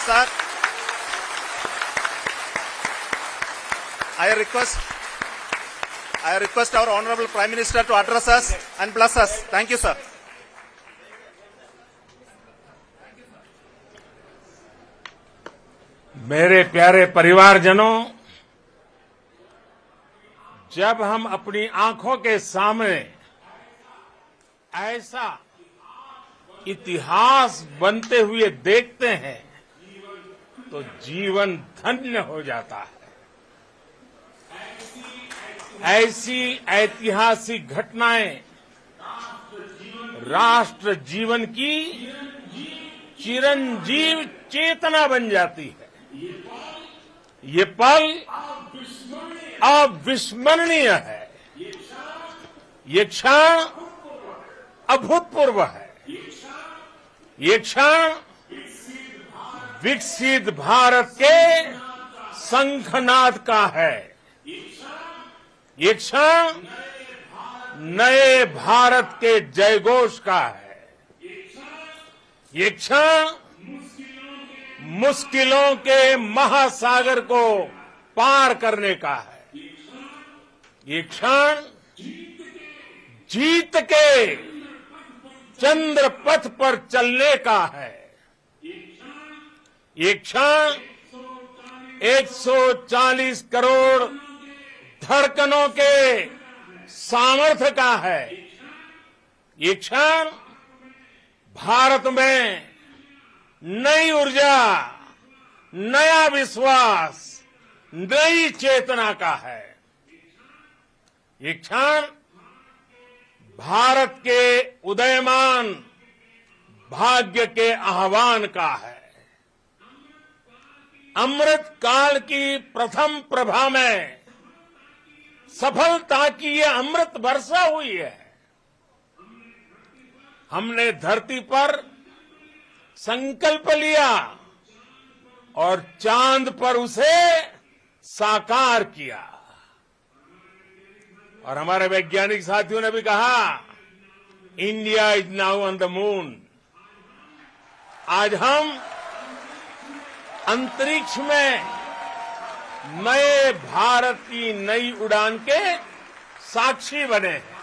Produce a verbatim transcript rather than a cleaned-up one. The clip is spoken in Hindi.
sir. I request, I request our Honorable Prime Minister to address us and bless us. Thank you, sir. मेरे प्यारे परिवारजनों, जब हम अपनी आंखों के सामने ऐसा इतिहास बनते हुए देखते हैं तो जीवन धन्य हो जाता है। ऐसी ऐतिहासिक घटनाएं राष्ट्र जीवन की चिरंजीव चेतना बन जाती है। ये पल अविस्मरणीय है। ये क्षण अभूतपूर्व है। ये क्षण विकसित भारत के शंखनाद का है। ये क्षण नए भारत के जयघोष का है। ये क्षण मुश्किलों के महासागर को पार करने का है। ये क्षण जीत के चंद्र पथ पर चलने का है। ये क्षण एक सौ चालीस करोड़ धड़कनों के सामर्थ्य का है। ये क्षण भारत में नई ऊर्जा, नया विश्वास, नई चेतना का है। ये क्षण भारत के उदयमान भाग्य के आह्वान का है। अमृत काल की प्रथम प्रभा में सफलता की ये अमृत वर्षा हुई है। हमने धरती पर संकल्प लिया और चांद पर उसे साकार किया। और हमारे वैज्ञानिक साथियों ने भी कहा, India is now on the moon. आज हम अंतरिक्ष में नए भारत की नई उड़ान के साक्षी बने हैं।